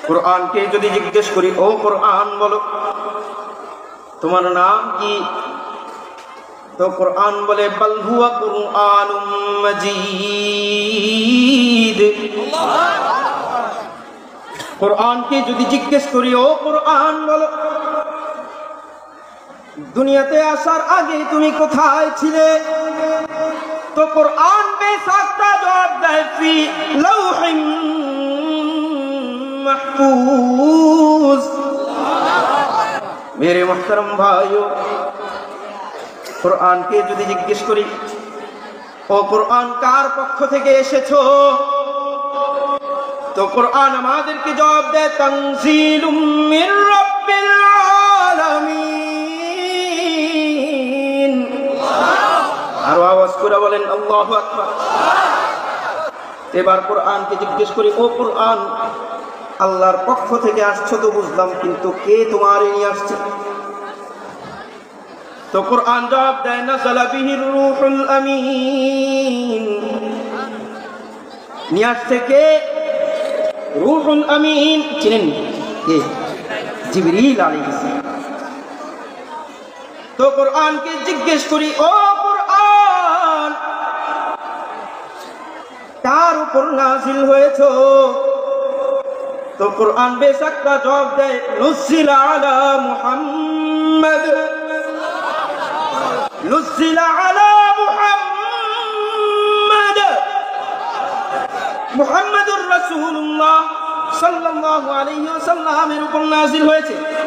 কোরআনকে যদি জিজ্ঞেস করি, ও কোরআন বলো তোমার নাম কি, তো কোরআন বলে বাল হুয়া কুরআনুম মাজিদ। কোরআনকে যদি জিজ্ঞেস করি, ও কোরআন বলো দুনিয়াতে আসার আগে তুমি কোথায় ছিলে, তো কোরআন বেসাক্তা জবাব দেয় ফি লাউহিম মাহফুজ। মেরে মুহতারাম ভাইও, কোরআনকে যদি জিজ্ঞেস করি, ও কোরআন কার পক্ষ থেকে এসেছো, তো কোরআন আমাদেরকে জবাব দেয় তানজিলুম মির রাব্বিল আলামিন। আর আওয়াজ করে বলেন আল্লাহু আকবার। এবার কোরআনকে জিজ্ঞেস করি, ও কোরআন আল্লাহর পক্ষ থেকে আসছো তো বুঝলাম, কিন্তু কে তোমার নিয়ে আসছে, তো কোরআন জবাব দেয় নাযালা বিহির রূহুল আমিন। নিয়ে আসছে কে? রূহুল আমিন। চিনেন কে? জিবরিল আলাইহিস সালাম। তো কোরআনকে জিজ্ঞেস করি, ও কোরআন কার উপর নাযিল হয়েছে, তো কোরআন বেসাক্তা জবাব দেয় নুজিলা আলা মুহাম্মদ, নুজিলা আলা মুহাম্মদ, মুহাম্মাদুর রাসূলুল্লাহ সাল্লাল্লাহু আলাইহি ওয়াসাল্লামের উপর নাযিল হয়েছে।